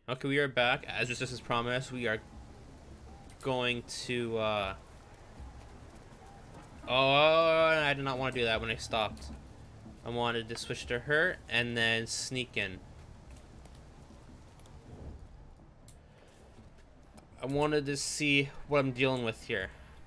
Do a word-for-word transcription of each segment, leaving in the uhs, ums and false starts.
Okay, we are back. As just as promised, we are going to, uh... Oh, I did not want to do that when I stopped. I wanted to switch to her and then sneak in. I wanted to see what I'm dealing with here.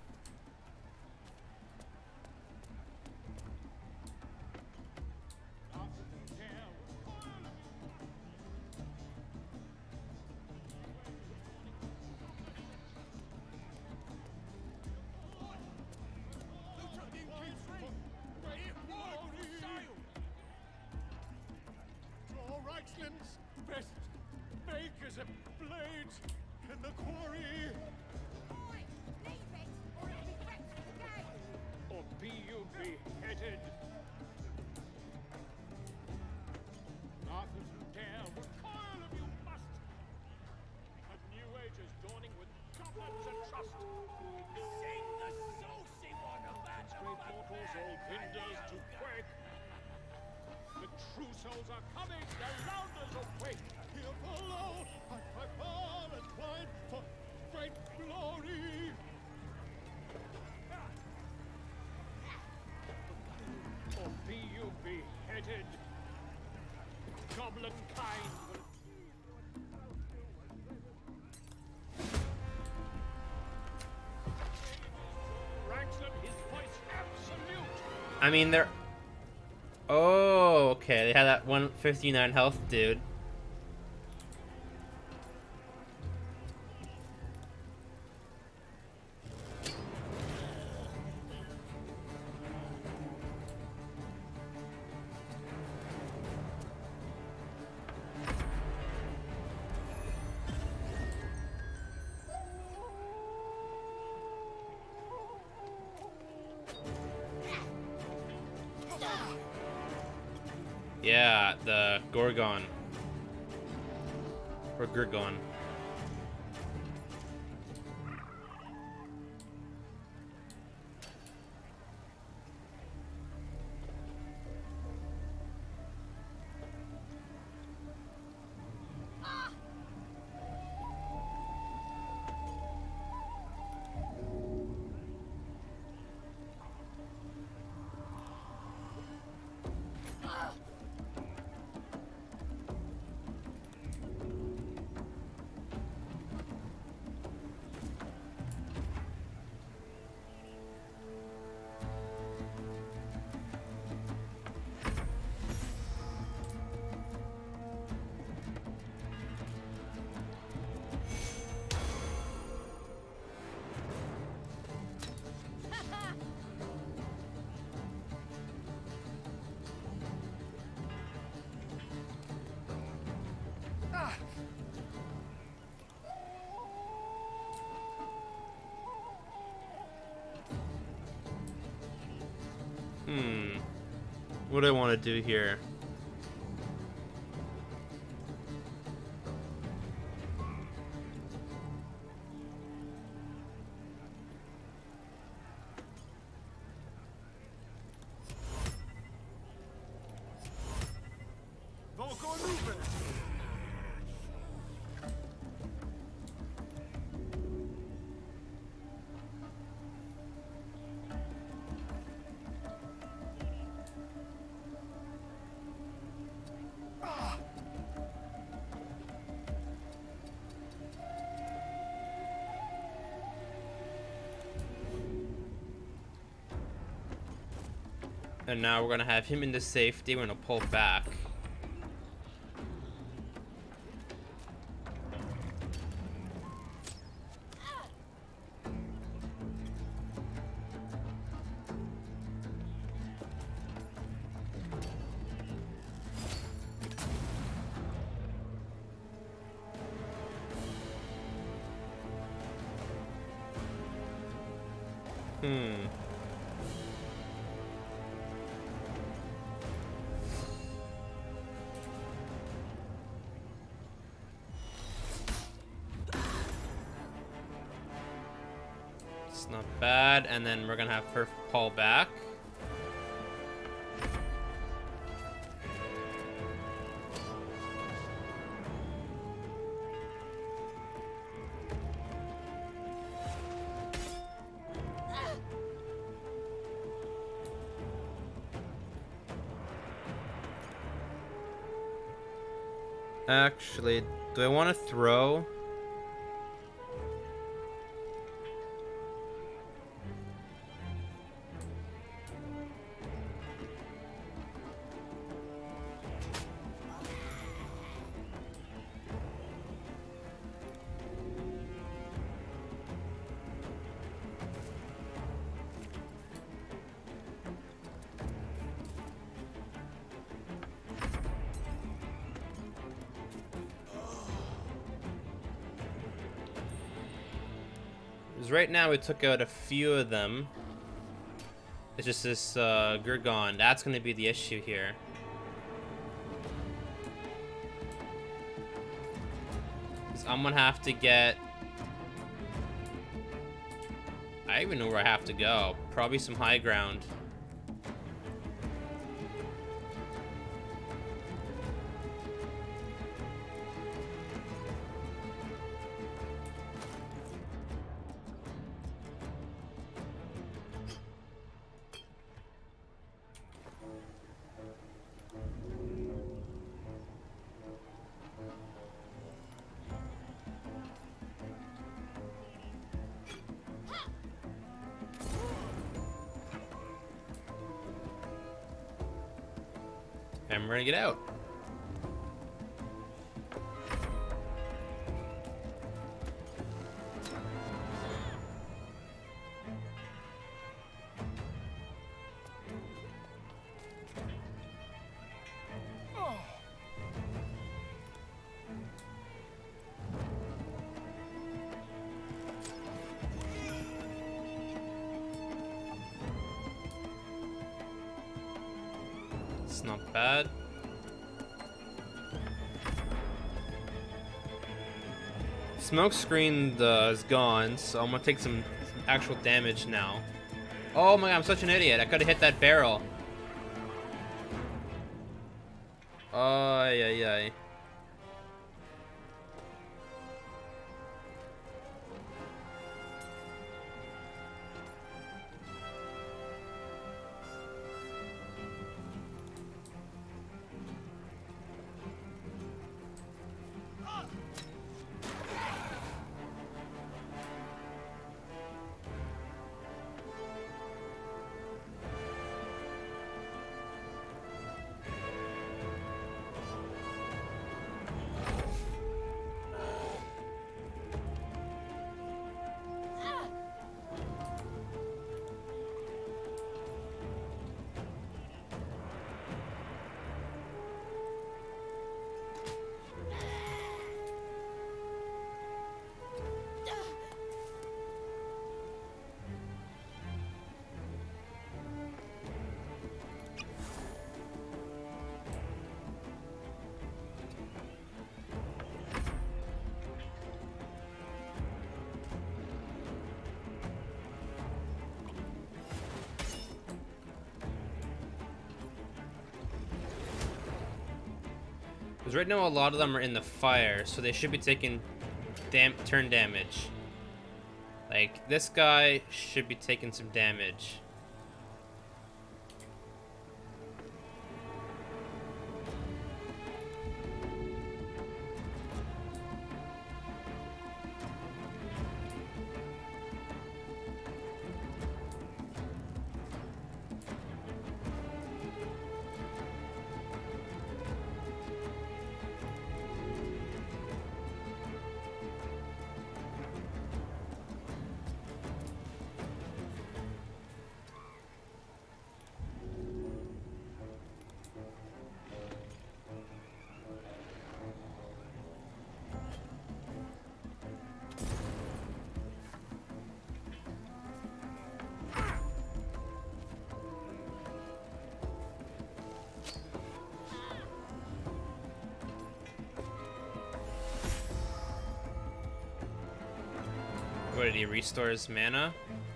I mean, they're... Oh, okay. They had that one fifty-nine health dude. Yeah, the Gorgon. Or Gurgon. Hmm. What do I want to do here? And now we're gonna have him into safety. We're gonna pull back. Hmm. It's not bad, and then we're gonna have her pull back. Actually, do I want to throw? Because right now we took out a few of them. It's just this uh, Gurgon. That's going to be the issue here. Because I'm going to have to get... I even know where I have to go. Probably some high ground. And we're gonna get out. It's not bad. Smoke screen uh, is gone, so I'm gonna take some actual damage now. Oh my god, I'm such an idiot. I could have hit that barrel. Ay, ay, ay. Because right now a lot of them are in the fire, so they should be taking dam turn damage. Like, this guy should be taking some damage. What did he restore his mana?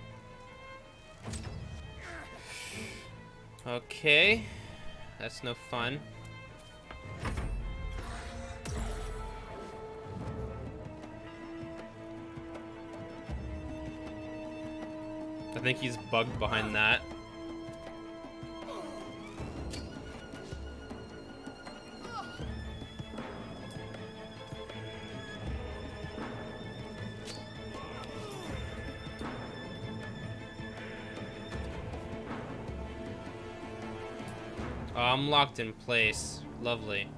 Okay, that's no fun. I think he's bugged behind that. Oh, I'm locked in place. Lovely.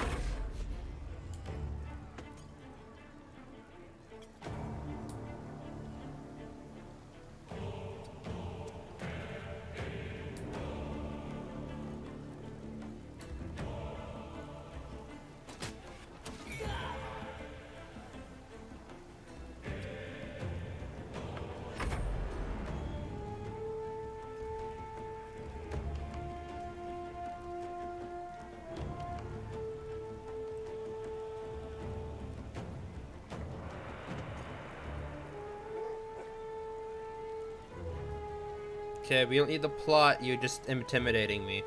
Okay, we don't need the plot, you're just intimidating me.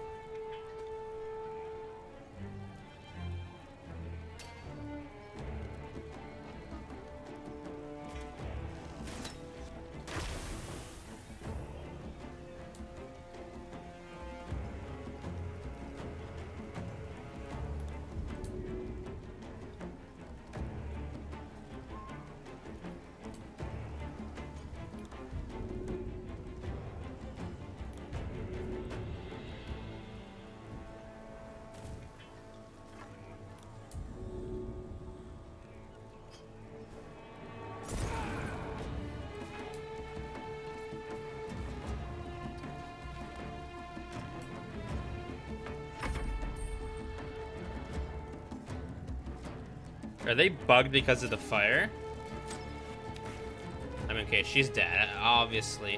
Are they bugged because of the fire? I mean, okay, she's dead, obviously.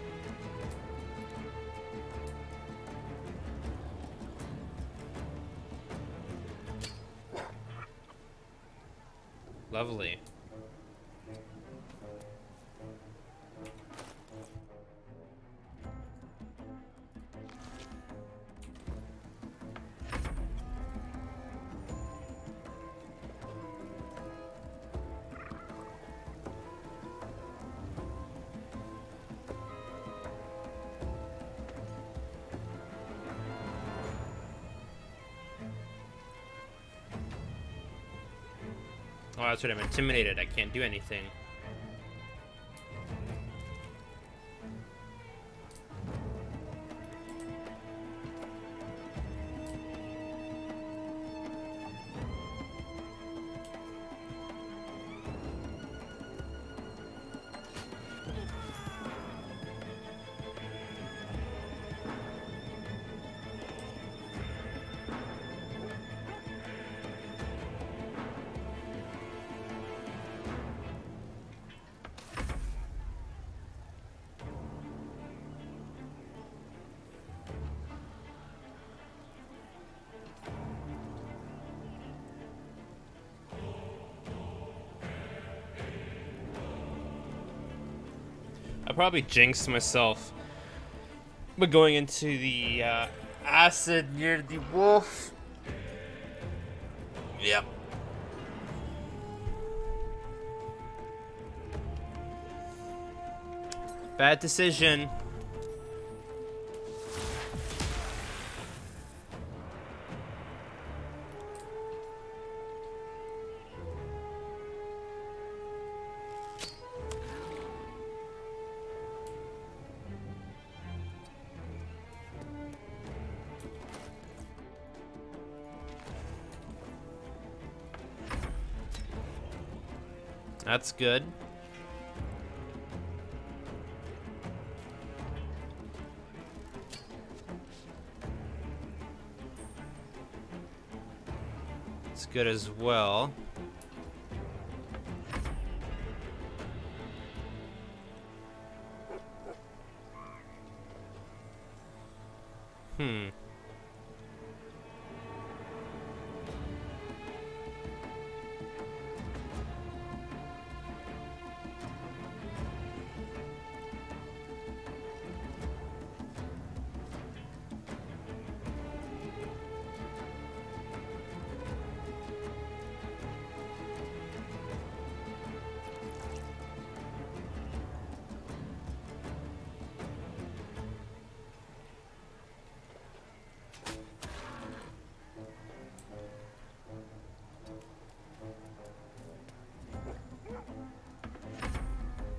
Lovely. Oh, that's what I'm intimidated. I can't do anything. I probably jinxed myself. But going into the uh, acid near the wolf. Yep. Bad decision. That's good. It's good as well. Hmm.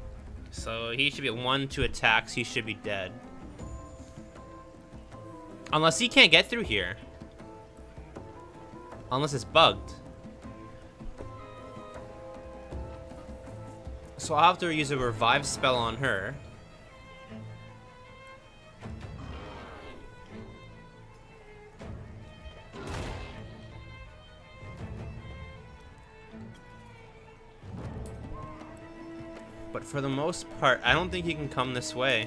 So he should be at one, two attacks. He should be dead. Unless he can't get through here. Unless it's bugged. So I'll have to use a revive spell on her. But for the most part, I don't think he can come this way.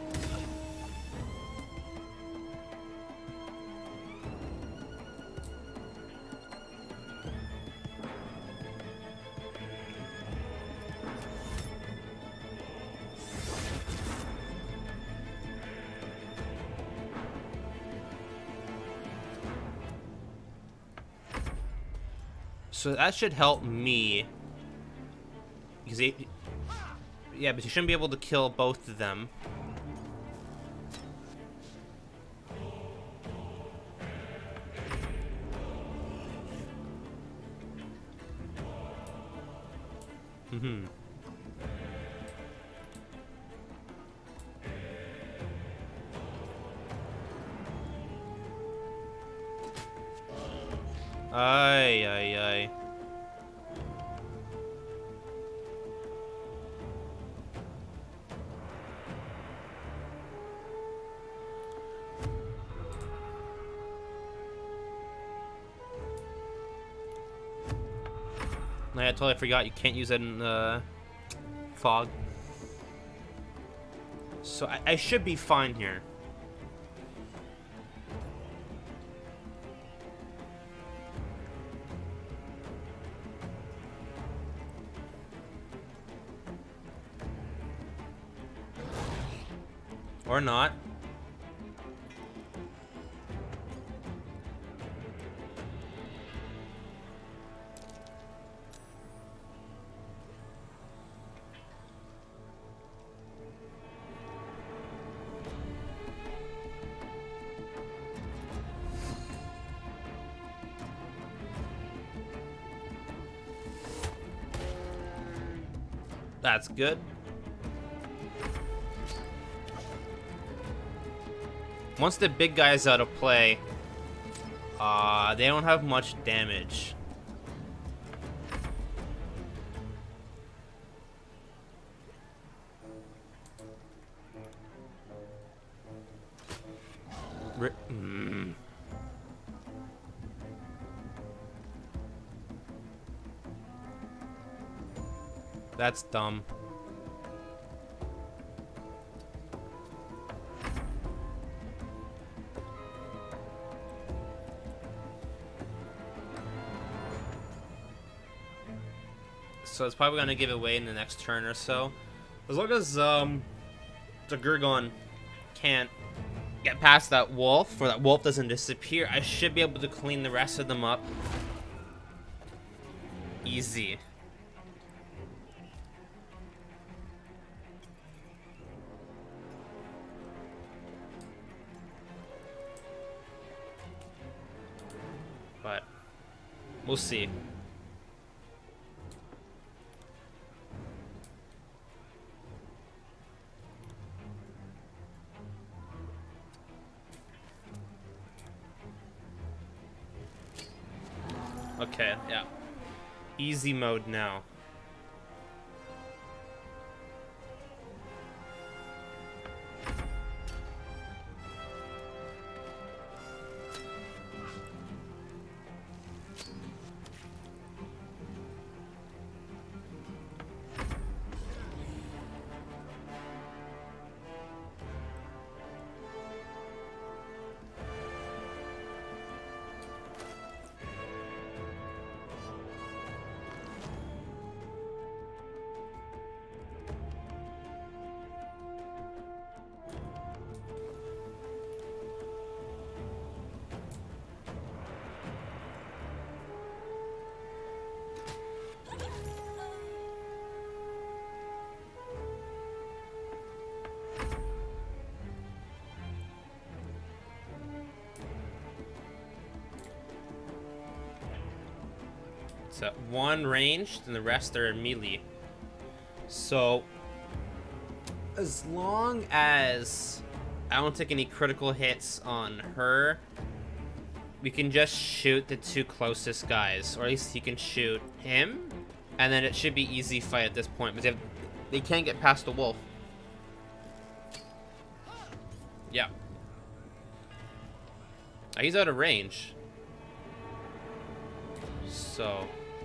So that should help me. Because he, yeah, but you shouldn't be able to kill both of them. Mm-hmm. Ay, ay, ay. I totally forgot you can't use it in uh, fog. So I, I should be fine here. Or not. That's good. Once the big guy's out of play, uh, they don't have much damage. R mm. That's dumb. So it's probably gonna give away in the next turn or so. As long as um, the Gurgon can't get past that wolf, or that wolf doesn't disappear, I should be able to clean the rest of them up. Easy. But we'll see. Okay, yeah. Easy mode now. So one ranged and the rest are melee. So as long as I don't take any critical hits on her. We can just shoot the two closest guys, or at least he can shoot him, and then it should be easy fight at this point, because they, have, they can't get past the wolf. Yeah. Oh, he's out of range. So...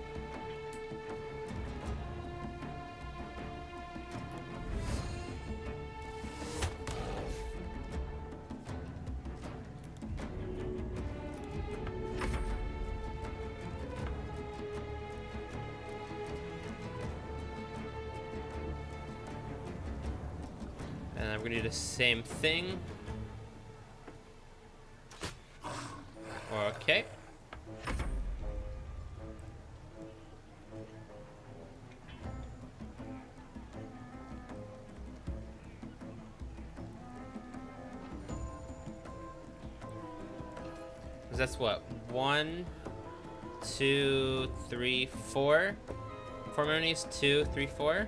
And I'm gonna do the same thing. Okay. That's what? One, two, three, four. Four minis, two, three, four.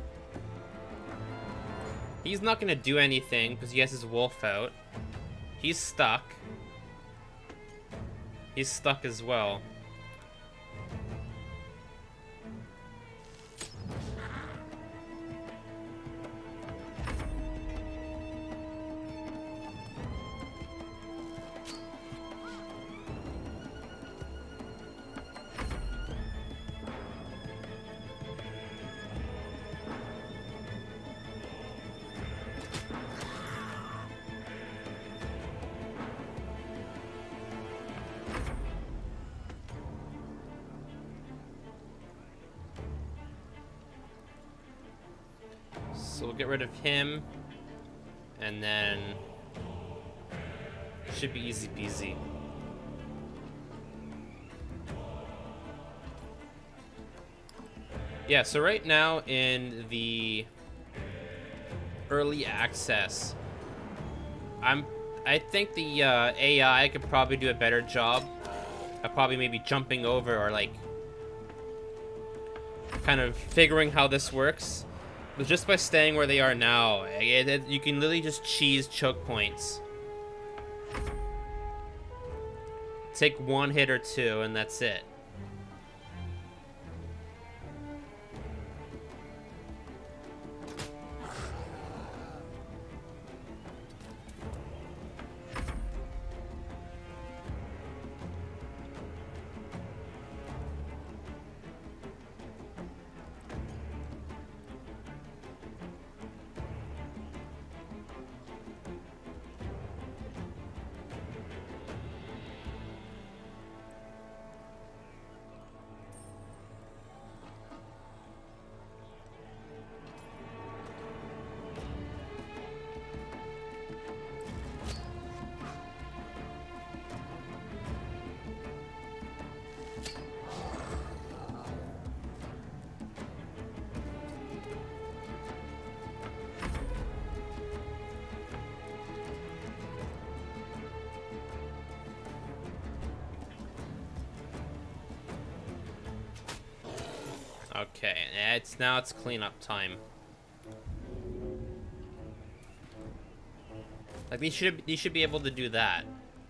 He's not gonna do anything because he has his wolf out. He's stuck. He's stuck as well. So we'll get rid of him, and then should be easy peasy. Yeah, so right now in the early access, I'm I think the uh, A I could probably do a better job of probably maybe jumping over or like kind of figuring how this works. But just by staying where they are now, it, it, you can literally just cheese choke points. Take one hit or two, and that's it. Okay, it's now it's cleanup time. Like they should they should be able to do that.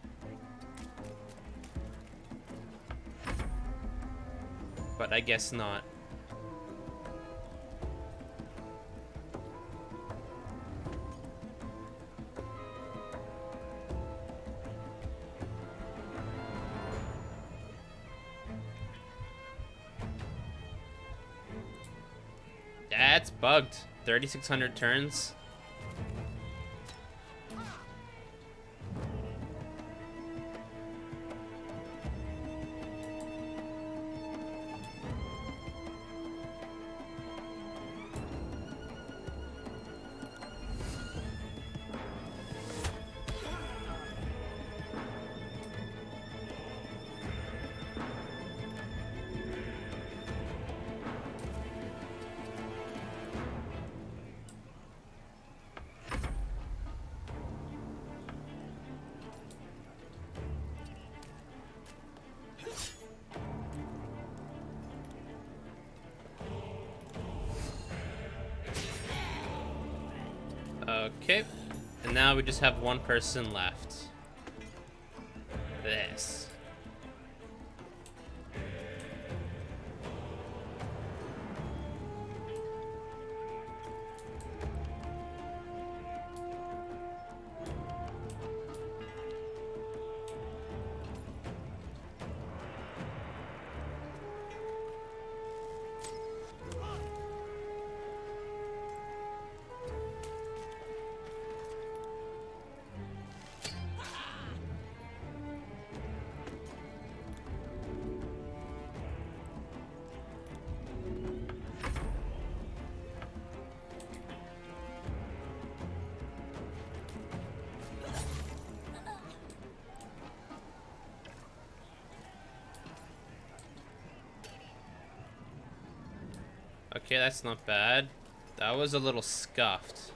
But I guess not. That's bugged. thirty-six hundred turns. Okay, And now we just have one person left. This. Okay, that's not bad. That was a little scuffed.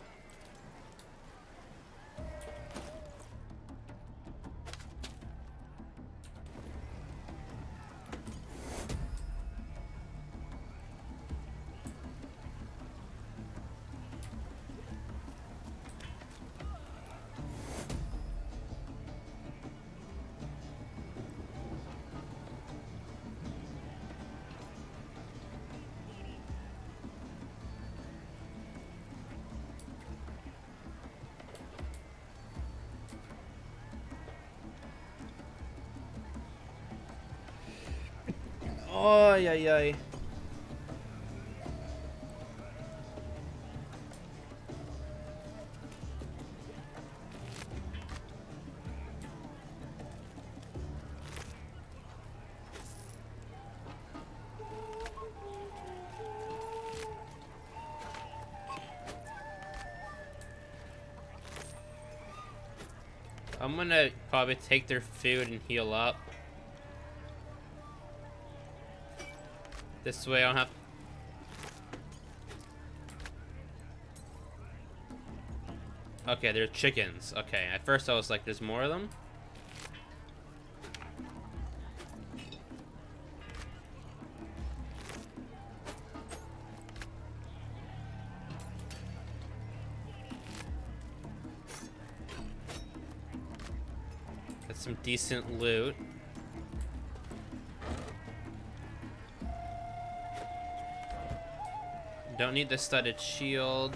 Oh, yeah, yeah. I'm gonna probably take their food and heal up. This way I don't have... Okay, they're chickens. Okay, at first I was like, there's more of them? Got some decent loot. Don't need the studded shield.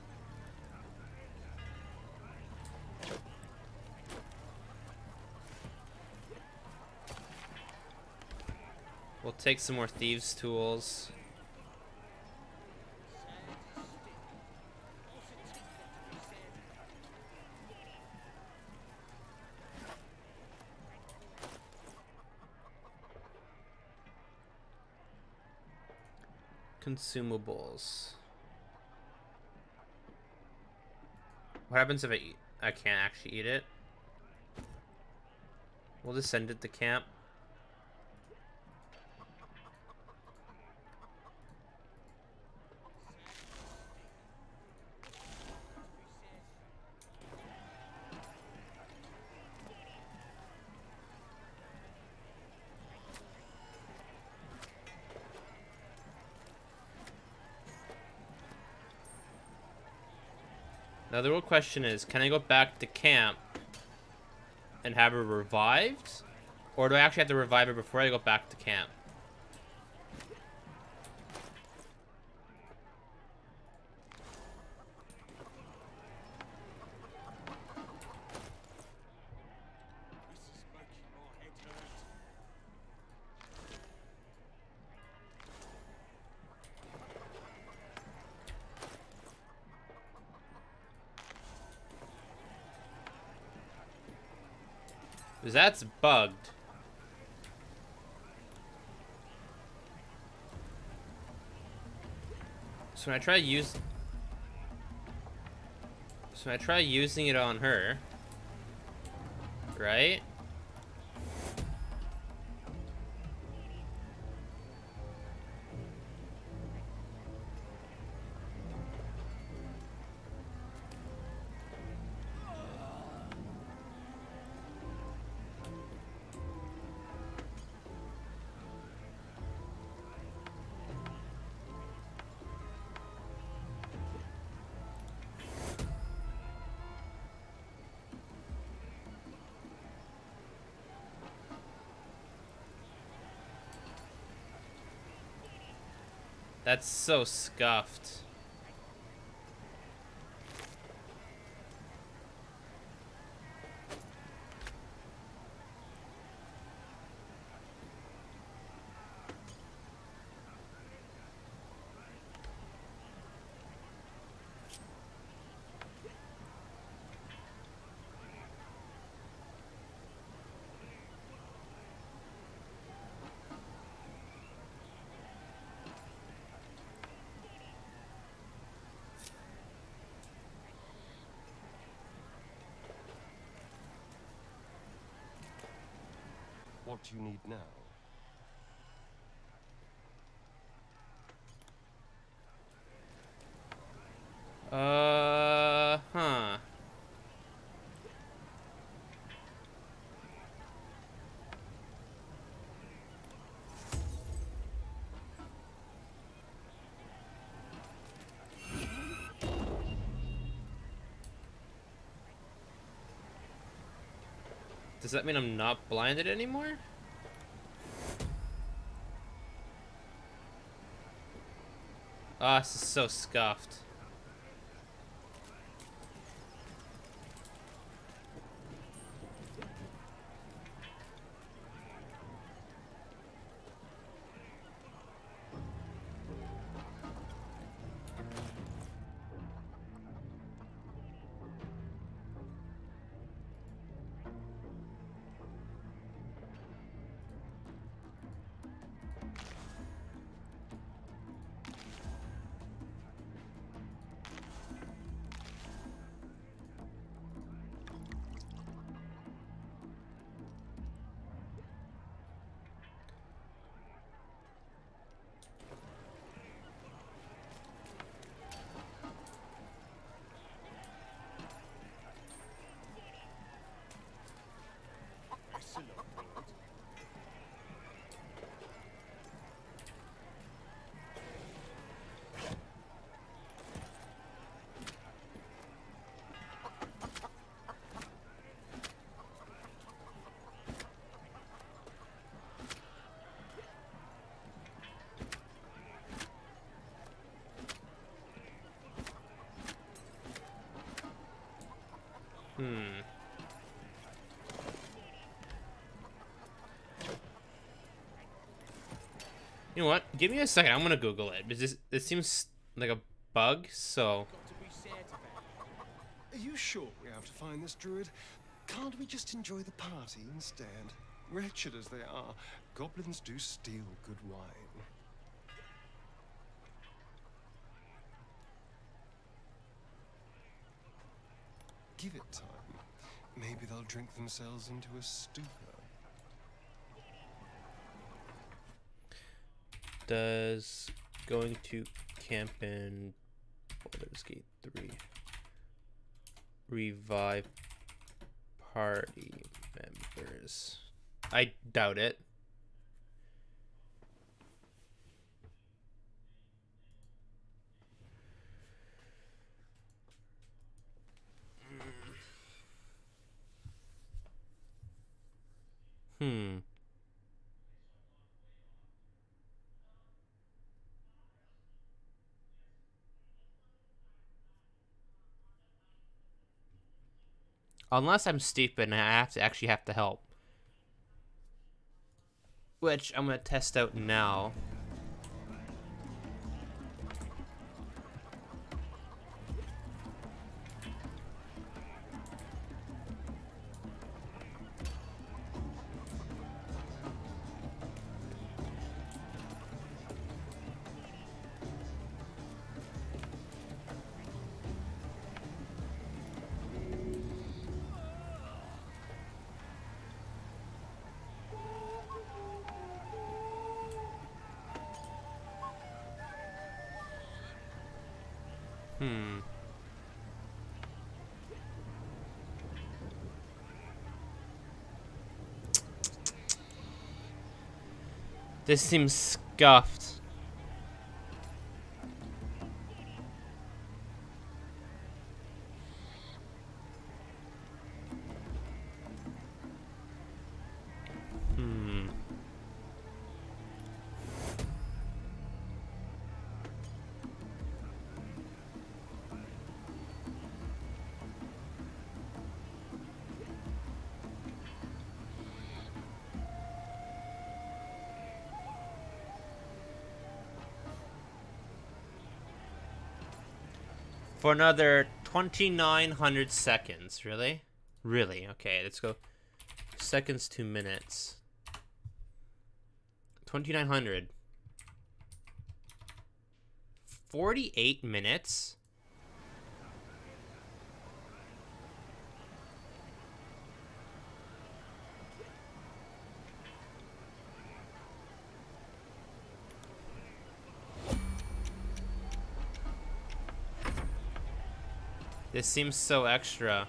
We'll take some more thieves' tools. Consumables. What happens if I eat? I can't actually eat it? We'll just send it to camp. Now the real question is, can I go back to camp and have her revived? Or do I actually have to revive her before I go back to camp? Because that's bugged. So when I try use So when I try using it on her, right? That's so scuffed. What do you need now? Uh, huh. Does that mean I'm not blinded anymore? Ah, oh, this is so scuffed. Hmm. You know what? Give me a second. I'm gonna Google it. Because this, this seems like a bug, so... Are you sure we have to find this druid? Can't we just enjoy the party instead? Wretched as they are, goblins do steal good wine. Give it time. Maybe they'll drink themselves into a stupor. Does going to camp in Baldur's Gate three revive party members? I doubt it. Hmm. Unless I'm stupid and I have to actually have to help. Which I'm gonna test out now. Hmm. This seems scuffed. Hmm. For another twenty-nine hundred seconds. Really? Really? Okay, let's go. Seconds to minutes. twenty-nine hundred. forty-eight minutes? This seems so extra.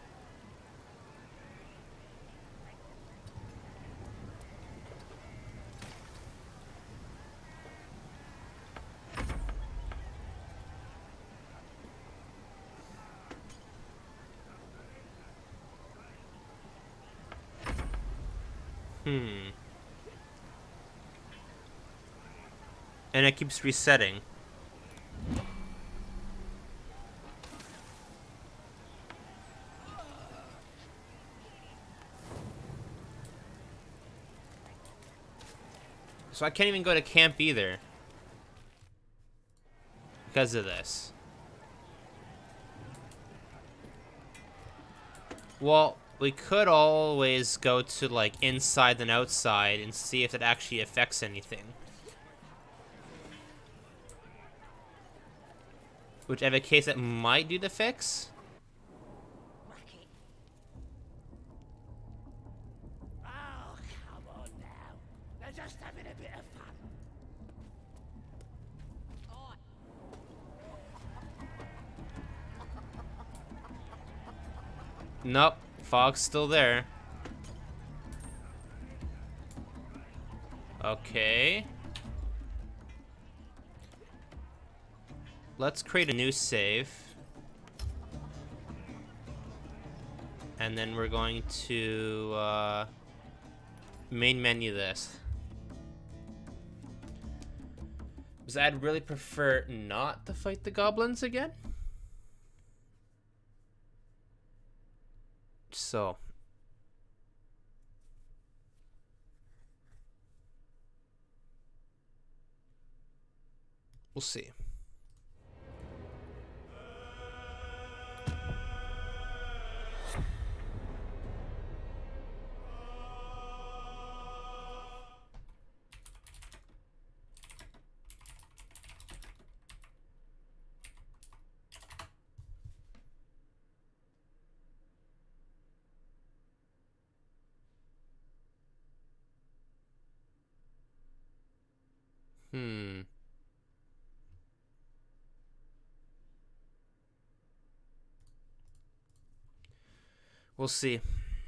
Hmm. And it keeps resetting. So I can't even go to camp either. Because of this. Well, we could always go to, like, inside and outside and see if it actually affects anything. Whichever case it might do the fix. Oh, come on now. They're just having a bit of fun. Nope, fog's still there. Okay. Let's create a new save. And then we're going to uh, main menu this. Because I'd really prefer not to fight the goblins again. So. We'll see. Hmm. We'll see.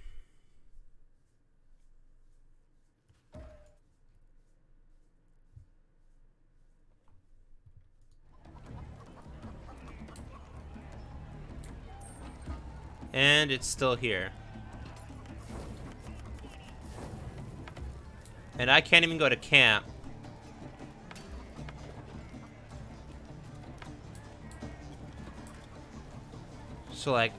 And it's still here. And I can't even go to camp. So, like...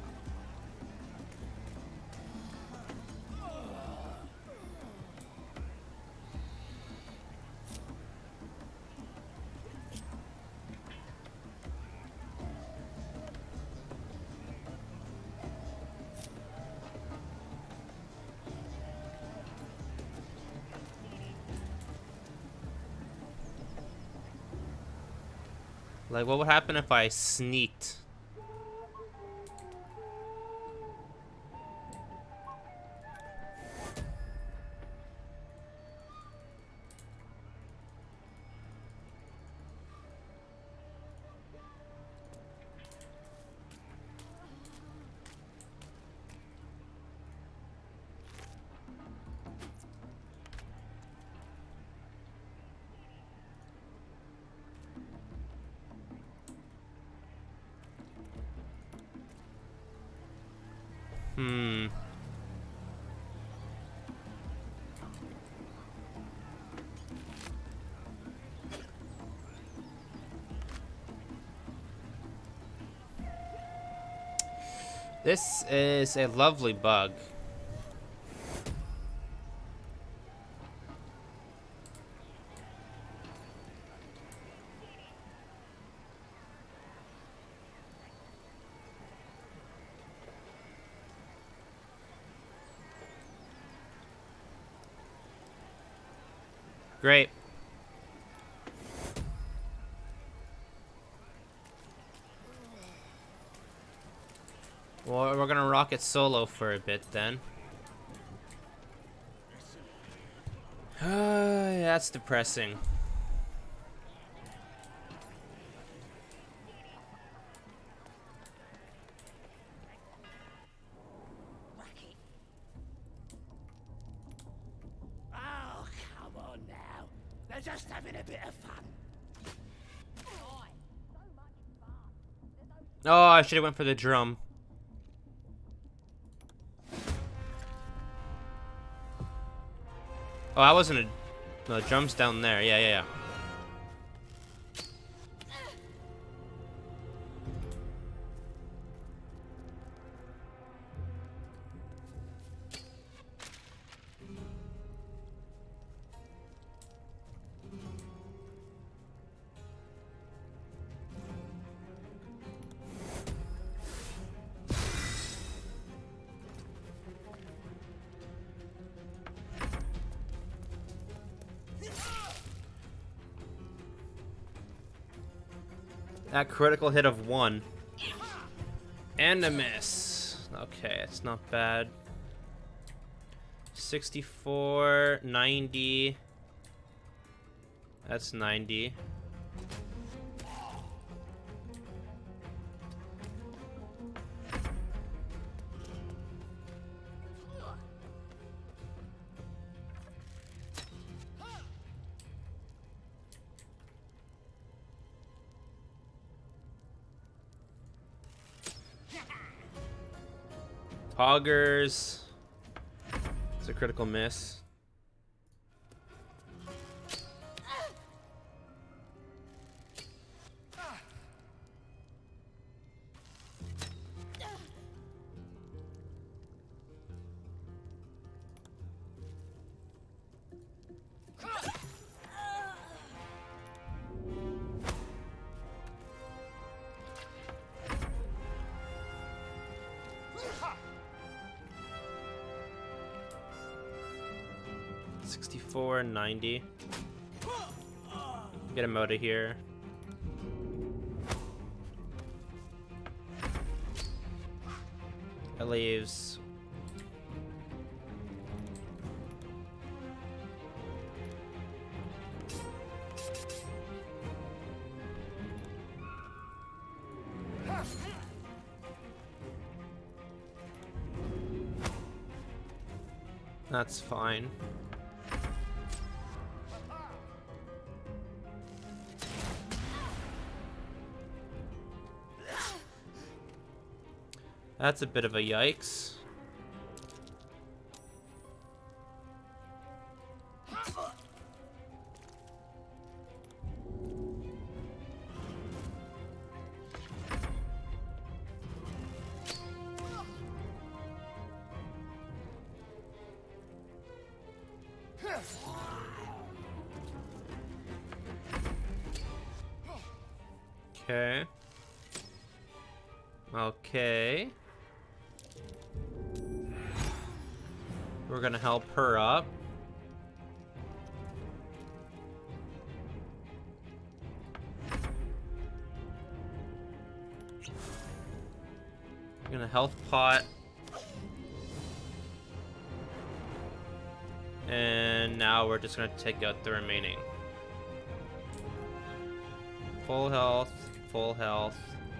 Like, what would happen if I sneaked? Hmm. This is a lovely bug. Great. Well, we're gonna rock it solo for a bit then. Uh, that's depressing. Oh, come on now. They're just having a bit of fun. Oh, I should have went for the drum. Oh, I wasn't a... No, the drum's down there. Yeah, yeah, yeah. That critical hit of one. And a miss. Okay, it's not bad. sixty-four, ninety. That's ninety. Augers. It's a critical miss. sixty-four, ninety. Get him out of here. That leaves... That's fine. That's a bit of a yikes. Okay. Okay. We're gonna help her up. We're gonna health pot. And now we're just gonna take out the remaining. Full health, full health.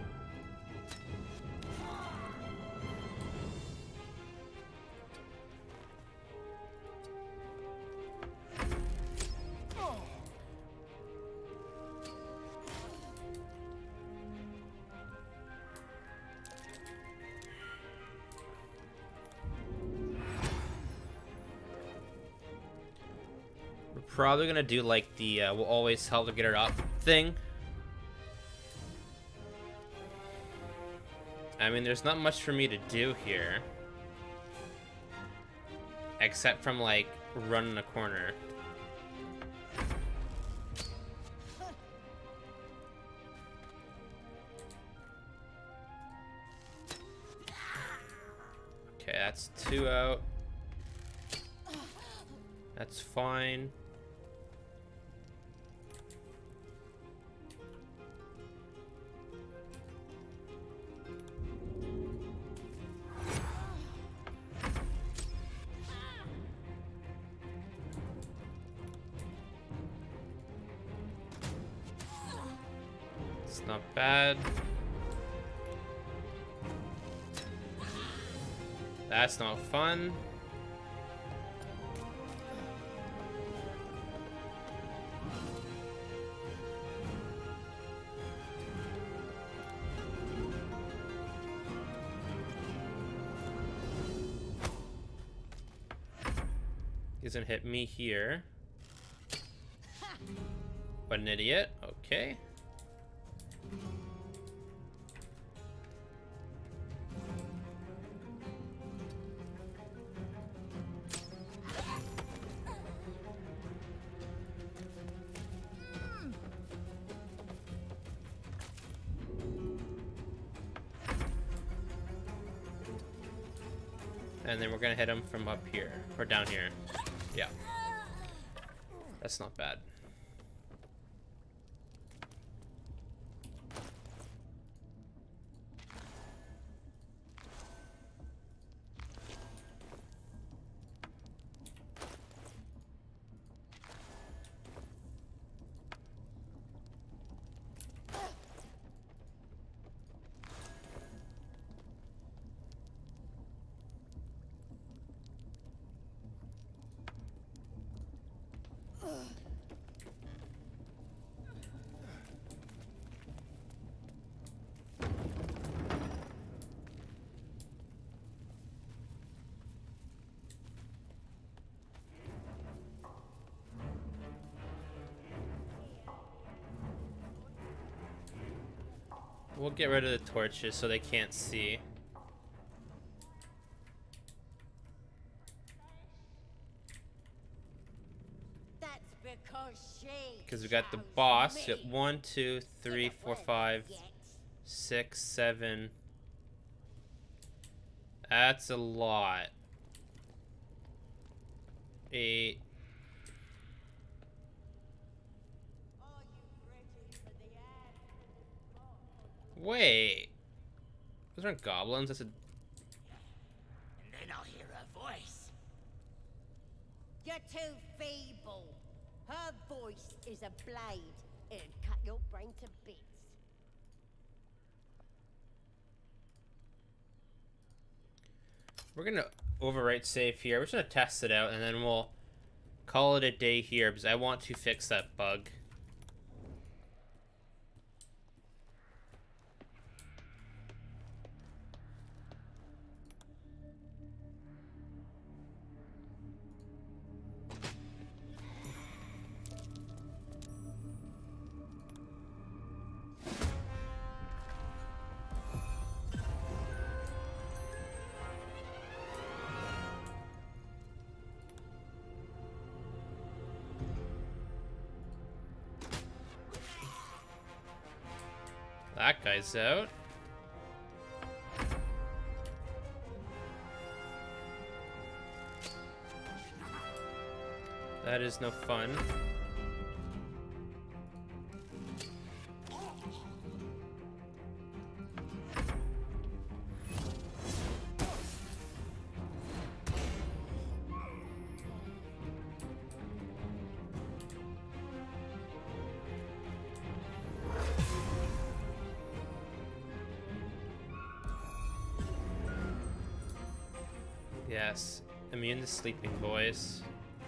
Probably gonna do like the uh, we'll always help to get her up thing. I mean, there's not much for me to do here. Except from like running a corner. Okay, that's two out. That's fine. It's not bad. That's not fun. He's gonna hit me here. What an idiot. Okay. And then we're gonna hit him from up here, or down here. Yeah. That's not bad. We'll get rid of the torches so they can't see. That's because she. Because we got the chose boss. me. We got one, two, three, four, five, six, seven. That's a lot. Eight. Wait. Those aren't goblins. That's a. And then I'll hear her voice. You're too feeble. Her voice is a blade. It'd cut your brain to bits. We're gonna overwrite save here. We're just gonna test it out, and then we'll call it a day here because I want to fix that bug. That guy's out. That is no fun. Yes, immune to sleeping, boys.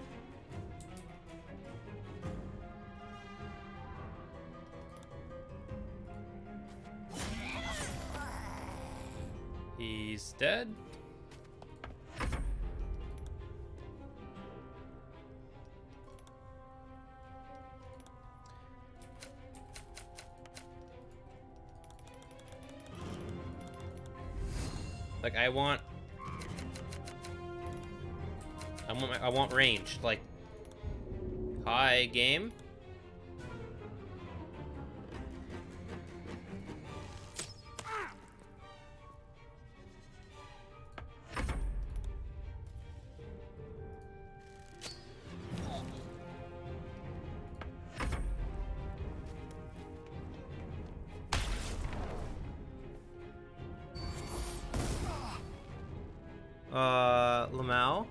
He's dead. Like, I want I want my, I want range. Like, hi, game. Uh, Lamau.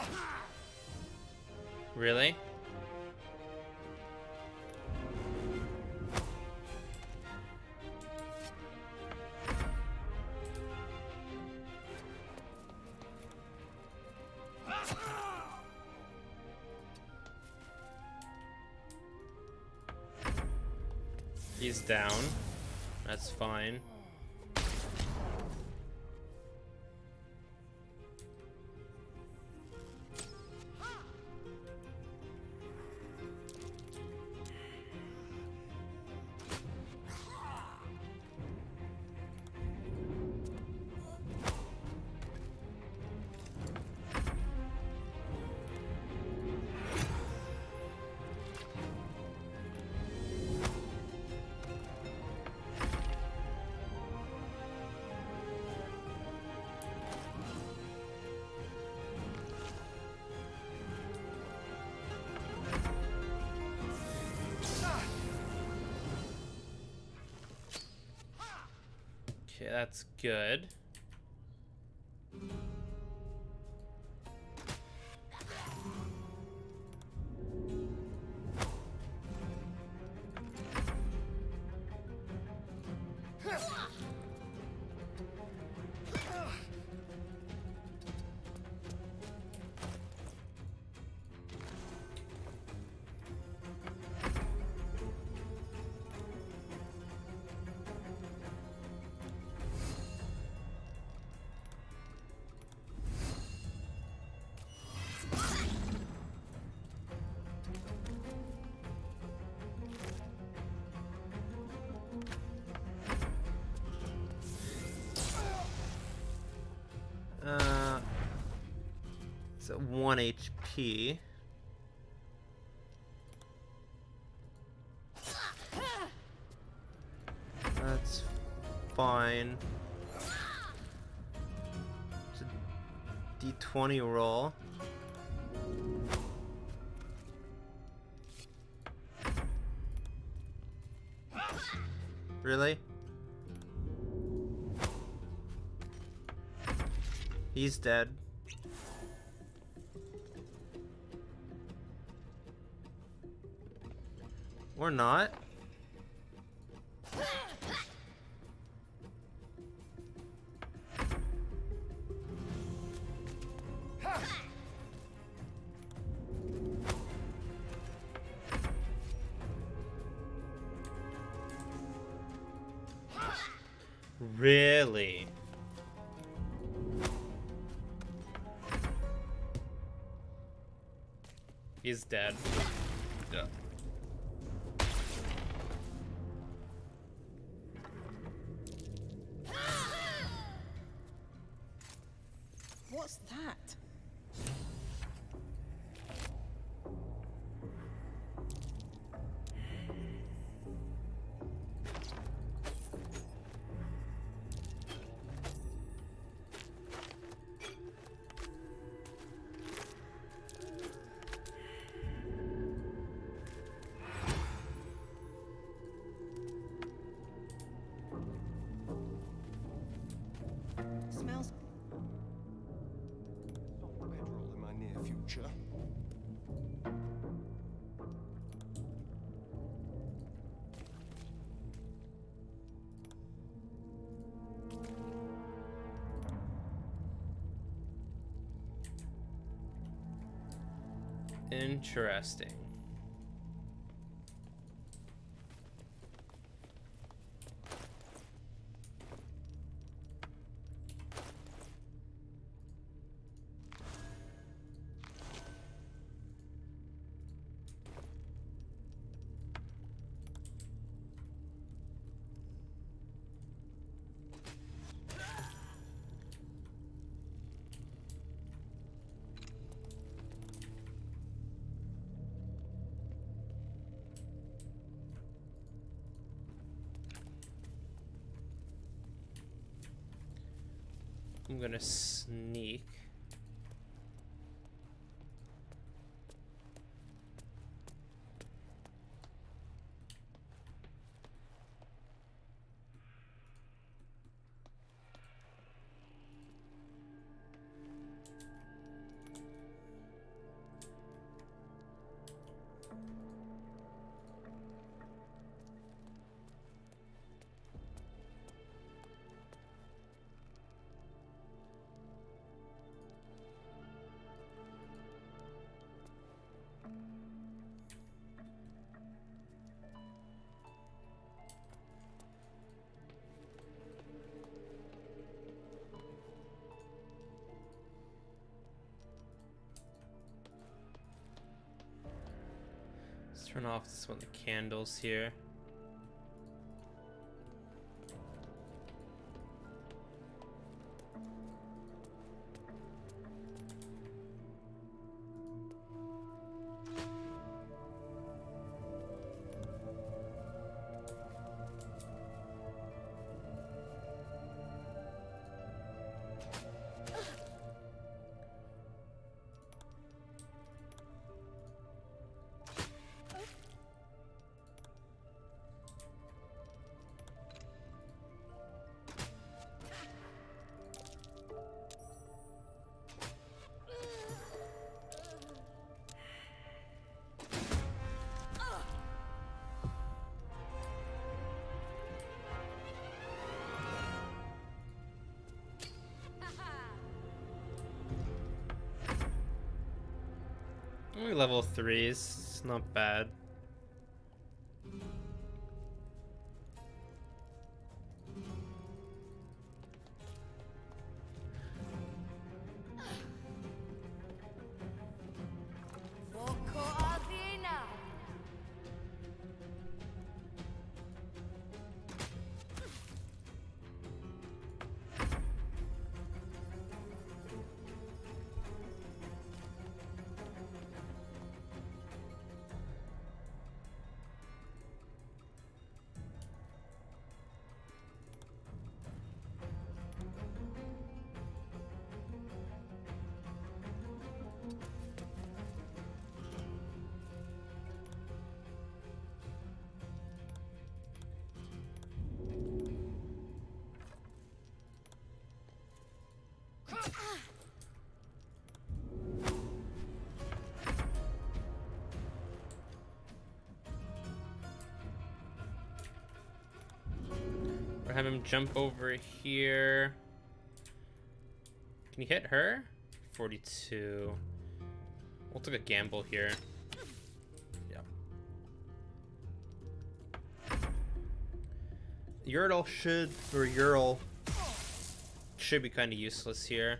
Really? He's down. That's fine. Okay, that's good. Uh, it's at one H P. That's fine. It's a D twenty roll. Really? He's dead. Or not. Really? He's dead. Yeah. What's that? Smells. Soft bedroll in my near future. Interesting. I'm gonna sneak. Let's turn off this one, the candles here. Only level threes, it's not bad. Or have him jump over here. Can you hit her? forty-two. We'll take a gamble here. Yeah. Yordle should, or Ural should be kind of useless here.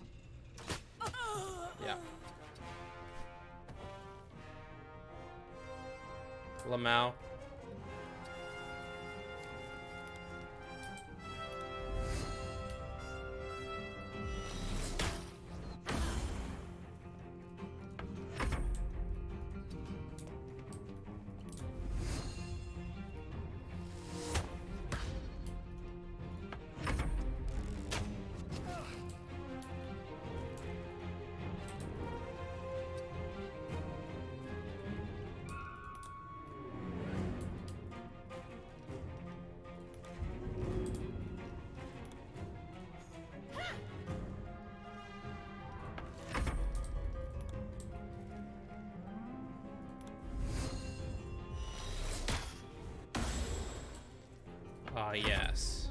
Yeah. Lamau. Ah, yes.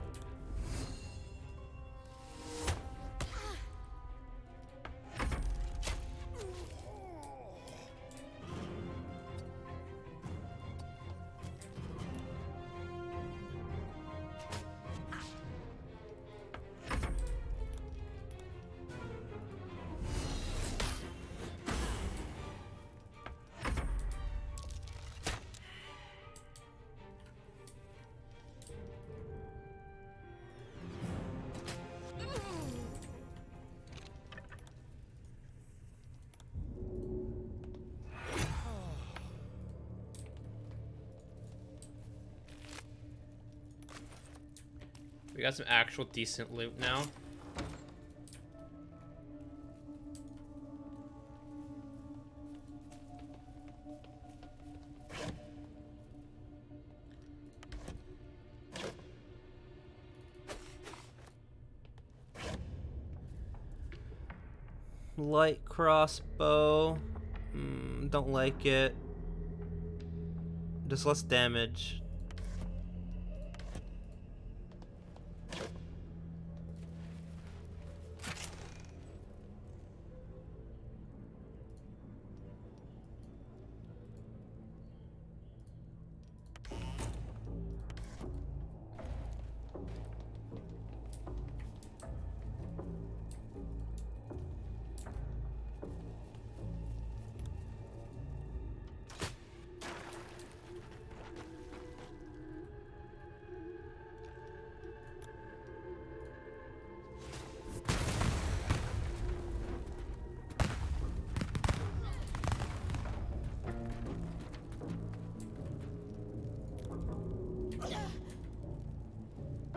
We got some actual decent loot now. Light crossbow. Mm, don't like it. Just less damage.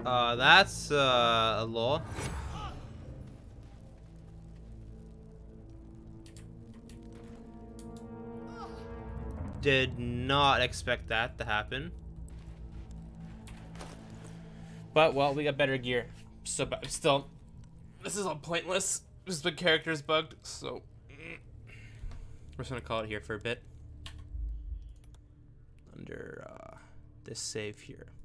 Uh, that's uh, a law. Did not expect that to happen. But, well, we got better gear. So, but still, this is all pointless. This the character's bugged, so we're just gonna call it here for a bit. Under uh, this save here.